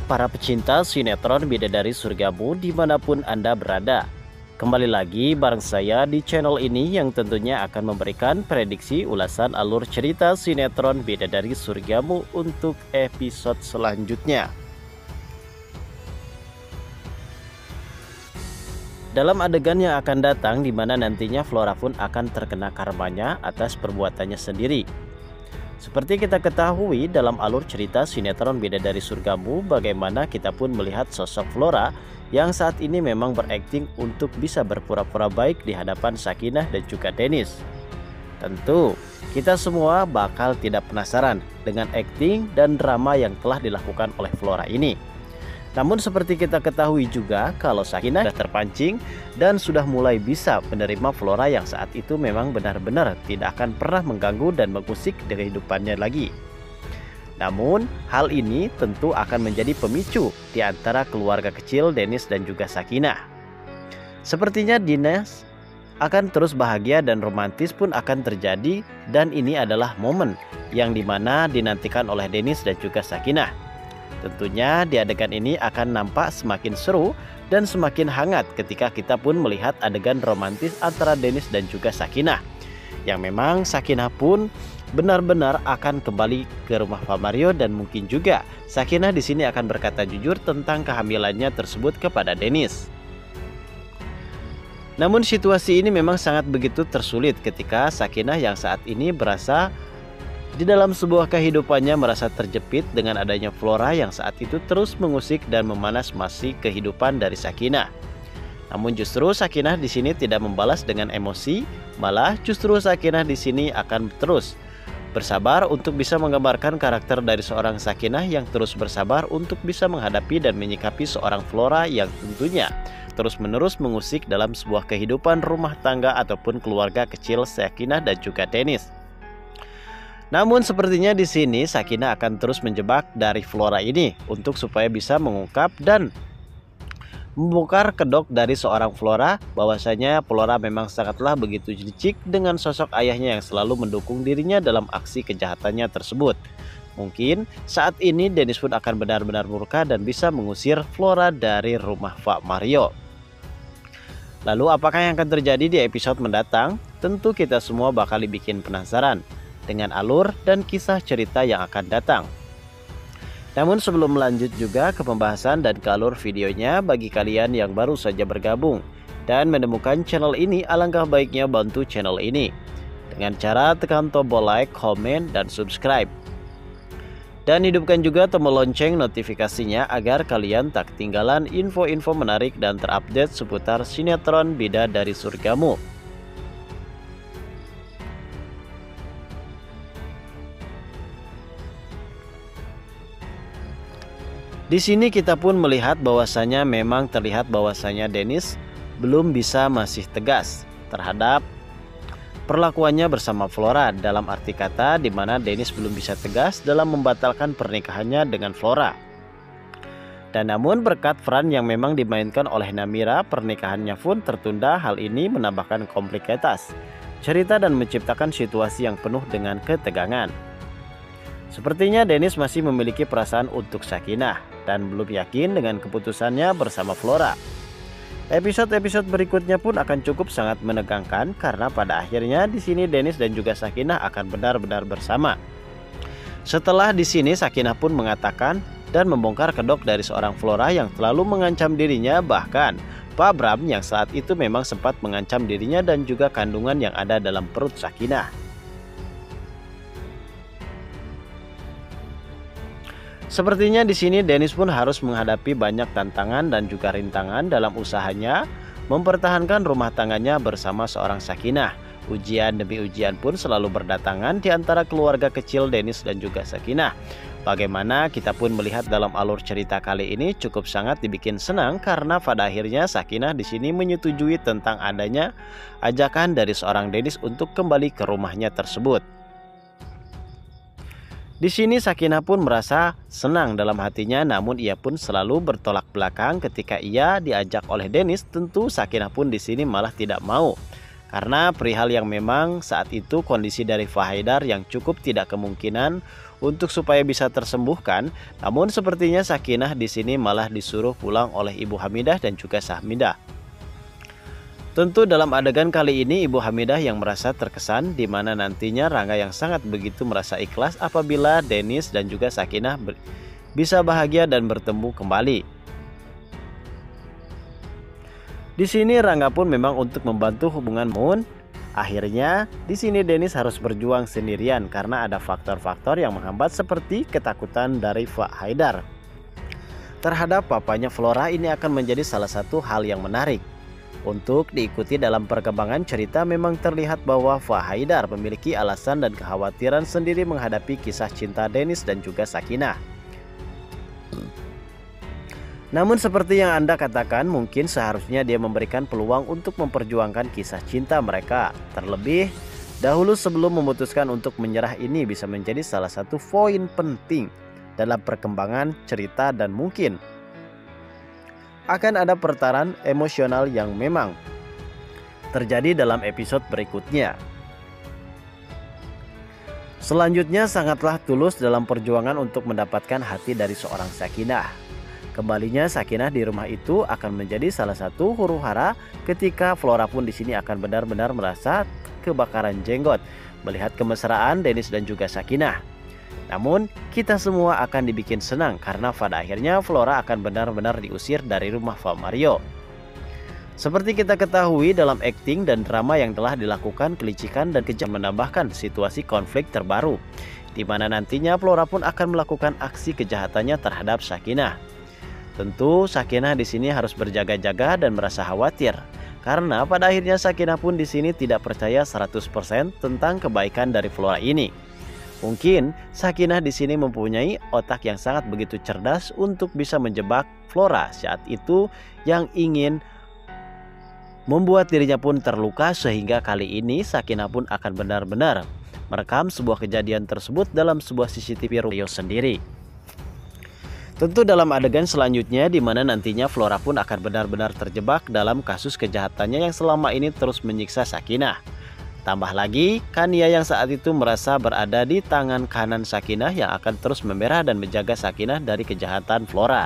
para pecinta sinetron Bidadari Surgamu dimanapun Anda berada. Kembali lagi bareng saya di channel ini yang tentunya akan memberikan prediksi ulasan alur cerita sinetron Bidadari Surgamu untuk episode selanjutnya. Dalam adegan yang akan datang di mana nantinya Flora pun akan terkena karmanya atas perbuatannya sendiri. Seperti kita ketahui dalam alur cerita sinetron Bidadari Surgamu, bagaimana kita pun melihat sosok Flora yang saat ini memang berakting untuk bisa berpura-pura baik di hadapan Sakinah dan juga Dennis. Tentu kita semua bakal tidak penasaran dengan akting dan drama yang telah dilakukan oleh Flora ini. Namun seperti kita ketahui juga kalau Sakinah sudah terpancing dan sudah mulai bisa menerima Flora yang saat itu memang benar-benar tidak akan pernah mengganggu dan mengusik dari kehidupannya lagi. Namun hal ini tentu akan menjadi pemicu di antara keluarga kecil Dennis dan juga Sakinah. Sepertinya Dennis akan terus bahagia dan romantis pun akan terjadi, dan ini adalah momen yang dimana dinantikan oleh Dennis dan juga Sakinah. Tentunya di adegan ini akan nampak semakin seru dan semakin hangat ketika kita pun melihat adegan romantis antara Dennis dan juga Sakinah. Yang memang Sakinah pun benar-benar akan kembali ke rumah Pak Mario, dan mungkin juga Sakinah di sini akan berkata jujur tentang kehamilannya tersebut kepada Dennis. Namun situasi ini memang sangat begitu tersulit ketika Sakinah yang saat ini berasa di dalam sebuah kehidupannya merasa terjepit dengan adanya Flora yang saat itu terus mengusik dan memanas-masi kehidupan dari Sakinah. Namun justru Sakinah di sini tidak membalas dengan emosi, malah justru Sakinah di sini akan terus bersabar untuk bisa menggambarkan karakter dari seorang Sakinah yang terus bersabar untuk bisa menghadapi dan menyikapi seorang Flora yang tentunya terus-menerus mengusik dalam sebuah kehidupan rumah tangga ataupun keluarga kecil Sakinah dan juga Dennis. Namun sepertinya di sini Sakinah akan terus menjebak dari Flora ini untuk supaya bisa mengungkap dan membongkar kedok dari seorang Flora bahwasanya Flora memang sangatlah begitu licik dengan sosok ayahnya yang selalu mendukung dirinya dalam aksi kejahatannya tersebut. Mungkin saat ini Dennis pun akan benar-benar murka dan bisa mengusir Flora dari rumah Pak Mario. Lalu apakah yang akan terjadi di episode mendatang? Tentu kita semua bakal dibikin penasaran dengan alur dan kisah cerita yang akan datang. Namun sebelum melanjut juga ke pembahasan dan ke alur videonya, bagi kalian yang baru saja bergabung dan menemukan channel ini, alangkah baiknya bantu channel ini dengan cara tekan tombol like, komen, dan subscribe. Dan hidupkan juga tombol lonceng notifikasinya agar kalian tak ketinggalan info-info menarik dan terupdate seputar sinetron Bidadari Surgamu. Di sini kita pun melihat bahwasanya memang terlihat bahwasanya Dennis belum bisa masih tegas terhadap perlakuannya bersama Flora, dalam arti kata di mana Dennis belum bisa tegas dalam membatalkan pernikahannya dengan Flora. Dan namun berkat peran yang memang dimainkan oleh Namira, pernikahannya pun tertunda. Hal ini menambahkan kompleksitas cerita dan menciptakan situasi yang penuh dengan ketegangan. Sepertinya Dennis masih memiliki perasaan untuk Sakinah dan belum yakin dengan keputusannya bersama Flora. Episode-episode berikutnya pun akan cukup sangat menegangkan karena pada akhirnya di sini Dennis dan juga Sakinah akan benar-benar bersama. Setelah di sini Sakinah pun mengatakan dan membongkar kedok dari seorang Flora yang selalu mengancam dirinya, bahkan Pak Bram yang saat itu memang sempat mengancam dirinya dan juga kandungan yang ada dalam perut Sakinah. Sepertinya di sini Dennis pun harus menghadapi banyak tantangan dan juga rintangan dalam usahanya mempertahankan rumah tangganya bersama seorang Sakinah. Ujian demi ujian pun selalu berdatangan di antara keluarga kecil Dennis dan juga Sakinah. Bagaimana kita pun melihat dalam alur cerita kali ini cukup sangat dibikin senang karena pada akhirnya Sakinah di sini menyetujui tentang adanya ajakan dari seorang Dennis untuk kembali ke rumahnya tersebut. Di sini Sakinah pun merasa senang dalam hatinya, namun ia pun selalu bertolak belakang ketika ia diajak oleh Dennis. Tentu Sakinah pun di sini malah tidak mau Karena perihal yang memang saat itu kondisi dari Fahaidar yang cukup tidak kemungkinan untuk supaya bisa tersembuhkan, namun sepertinya Sakinah di sini malah disuruh pulang oleh Ibu Hamidah dan juga Sahmidah. Tentu dalam adegan kali ini Ibu Hamidah yang merasa terkesan, di mana nantinya Rangga yang sangat begitu merasa ikhlas apabila Dennis dan juga Sakinah bisa bahagia dan bertemu kembali. Di sini Rangga pun memang untuk membantu hubungan Moon. Akhirnya di sini Dennis harus berjuang sendirian karena ada faktor-faktor yang menghambat seperti ketakutan dari Fahaidar terhadap papanya Flora. Ini akan menjadi salah satu hal yang menarik untuk diikuti dalam perkembangan cerita. Memang terlihat bahwa Fahaidar memiliki alasan dan kekhawatiran sendiri menghadapi kisah cinta Dennis dan juga Sakinah. Namun seperti yang Anda katakan, mungkin seharusnya dia memberikan peluang untuk memperjuangkan kisah cinta mereka. Terlebih dahulu sebelum memutuskan untuk menyerah, ini bisa menjadi salah satu poin penting dalam perkembangan cerita dan mungkin akan ada pertaruhan emosional yang memang terjadi dalam episode berikutnya. Selanjutnya sangatlah tulus dalam perjuangan untuk mendapatkan hati dari seorang Sakinah. Kembalinya Sakinah di rumah itu akan menjadi salah satu huru-hara ketika Flora pun di sini akan benar-benar merasa kebakaran jenggot melihat kemesraan Dennis dan juga Sakinah. Namun kita semua akan dibikin senang karena pada akhirnya Flora akan benar-benar diusir dari rumah Pak Mario. Seperti kita ketahui dalam akting dan drama yang telah dilakukan, kelicikan dan kejam menambahkan situasi konflik terbaru, di mana nantinya Flora pun akan melakukan aksi kejahatannya terhadap Sakinah. Tentu Sakinah di sini harus berjaga-jaga dan merasa khawatir karena pada akhirnya Sakinah pun di sini tidak percaya 100% tentang kebaikan dari Flora ini. Mungkin Sakinah di sini mempunyai otak yang sangat begitu cerdas untuk bisa menjebak Flora saat itu yang ingin membuat dirinya pun terluka, sehingga kali ini Sakinah pun akan benar-benar merekam sebuah kejadian tersebut dalam sebuah CCTV video sendiri. Tentu dalam adegan selanjutnya di mana nantinya Flora pun akan benar-benar terjebak dalam kasus kejahatannya yang selama ini terus menyiksa Sakinah. Tambah lagi Kania yang saat itu merasa berada di tangan kanan Sakinah yang akan terus memerah dan menjaga Sakinah dari kejahatan Flora.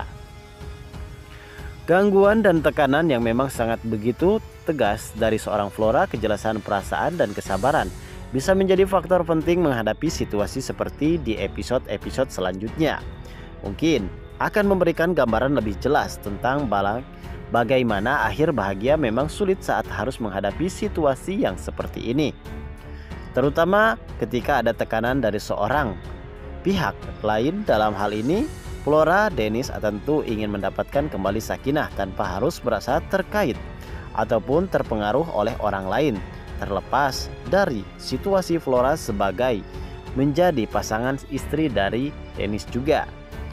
Gangguan dan tekanan yang memang sangat begitu tegas dari seorang Flora, kejelasan perasaan dan kesabaran bisa menjadi faktor penting menghadapi situasi seperti di episode-episode selanjutnya. Mungkin akan memberikan gambaran lebih jelas tentang bagaimana akhir bahagia memang sulit saat harus menghadapi situasi yang seperti ini. Terutama ketika ada tekanan dari seorang pihak lain. Dalam hal ini Flora, Dennis tentu ingin mendapatkan kembali Sakinah tanpa harus merasa terkait ataupun terpengaruh oleh orang lain, terlepas dari situasi Flora sebagai menjadi pasangan istri dari Dennis juga.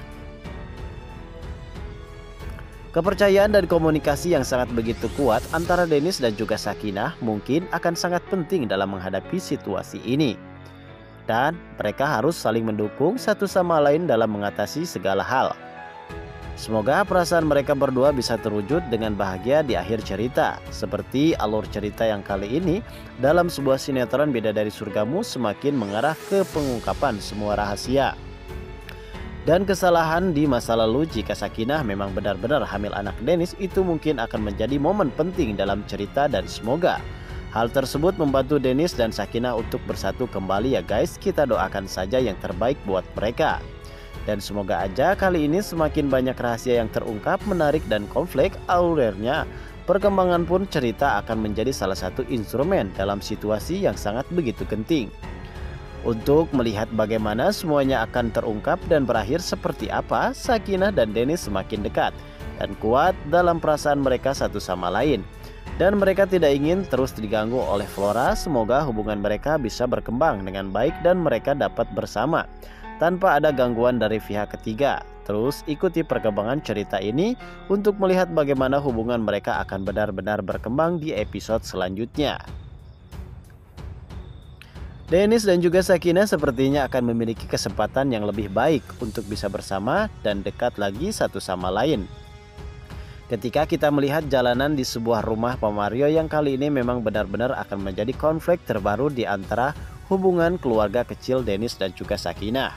Kepercayaan dan komunikasi yang sangat begitu kuat antara Dennis dan juga Sakinah mungkin akan sangat penting dalam menghadapi situasi ini. Dan mereka harus saling mendukung satu sama lain dalam mengatasi segala hal. Semoga perasaan mereka berdua bisa terwujud dengan bahagia di akhir cerita. Seperti alur cerita yang kali ini dalam sebuah sinetron Bidadari Surgamu semakin mengarah ke pengungkapan semua rahasia dan kesalahan di masa lalu. Jika Sakinah memang benar-benar hamil anak Dennis, itu mungkin akan menjadi momen penting dalam cerita dan semoga hal tersebut membantu Dennis dan Sakinah untuk bersatu kembali ya guys. Kita doakan saja yang terbaik buat mereka. Dan semoga aja kali ini semakin banyak rahasia yang terungkap, menarik dan konflik akhirnya perkembangan pun cerita akan menjadi salah satu instrumen dalam situasi yang sangat begitu genting. Untuk melihat bagaimana semuanya akan terungkap dan berakhir seperti apa, Sakinah dan Dennis semakin dekat dan kuat dalam perasaan mereka satu sama lain. Dan mereka tidak ingin terus diganggu oleh Flora. Semoga hubungan mereka bisa berkembang dengan baik dan mereka dapat bersama tanpa ada gangguan dari pihak ketiga. Terus ikuti perkembangan cerita ini untuk melihat bagaimana hubungan mereka akan benar-benar berkembang di episode selanjutnya. Dennis dan juga Sakinah sepertinya akan memiliki kesempatan yang lebih baik untuk bisa bersama dan dekat lagi satu sama lain. Ketika kita melihat jalanan di sebuah rumah Pak Mario yang kali ini memang benar-benar akan menjadi konflik terbaru di antara hubungan keluarga kecil Dennis dan juga Sakinah.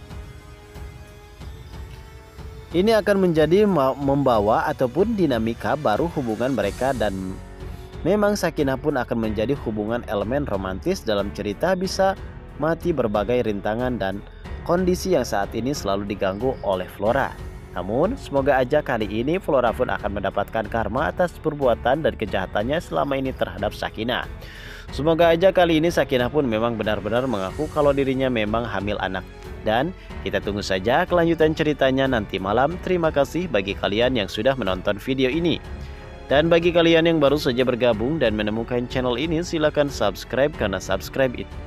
Ini akan menjadi membawa ataupun dinamika baru hubungan mereka, dan memang Sakinah pun akan menjadi hubungan elemen romantis dalam cerita bisa mati berbagai rintangan dan kondisi yang saat ini selalu diganggu oleh Flora. Namun semoga aja kali ini Flora pun akan mendapatkan karma atas perbuatan dan kejahatannya selama ini terhadap Sakinah. Semoga aja kali ini Sakinah pun memang benar-benar mengaku kalau dirinya memang hamil anak. Dan kita tunggu saja kelanjutan ceritanya nanti malam. Terima kasih bagi kalian yang sudah menonton video ini. Dan bagi kalian yang baru saja bergabung dan menemukan channel ini, silahkan subscribe karena subscribe itu